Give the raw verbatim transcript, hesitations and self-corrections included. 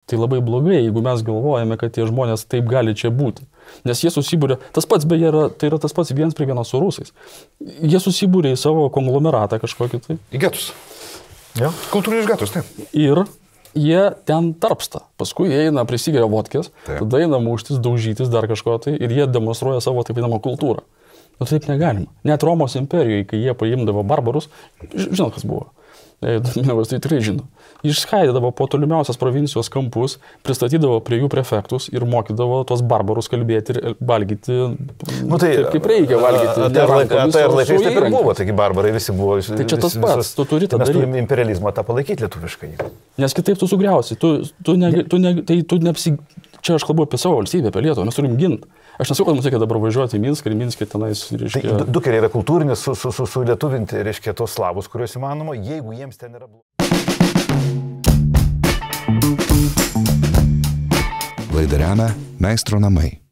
tai labai blogai, jeigu mes galvojame, kad tie žmonės taip gali čia būti. Nes jie susibūrė, tas pats beje yra, tai yra tas pats vienas prie vieno su rusais. Jie susibūrė į savo konglomeratą kažkokį tai. Į getus. Ja. Kultūrinius getus, taip. Ir jie ten tarpsta. Paskui jie eina prisigeria vodkės, tada eina muštis, daužytis dar kažko tai ir jie demonstruoja savo taip vadinamą kultūrą. Nu taip negalima. Net Romos imperijoje, kai jie paimdavo barbarus, žinot, kas buvo. Minavas tai tikrai žino. Išskaidydavo po tolimiausias provincijos kampus, pristatydavo prie jų prefektus ir mokydavo tuos barbarus kalbėti ir valgyti, nu, tai, taip, kaip reikia valgyti. Tai ir laikais taip ir buvo, taigi barbarai visi buvo. Tai čia tas pats, tu turi tą daryti. Mes turime imperializmą tą palaikyti lietuviškai. Nes kitaip tu sugriausi, tu, tu, ne, tu, ne, tai, tu neapsi... Čia aš kalbu apie savo valstybę, apie Lietuvą, mes turim ginti. Aš nesakau, kad mums reikia dabar važiuoti į Minską ir Minske tenais, reiškia... Tai du keliai yra kultūrinis, su, su, su, su lietuvinti, reiškia, tos slavus, kuriuos įmanoma, jeigu jiems ten yra... Laidą remia Meistro namai.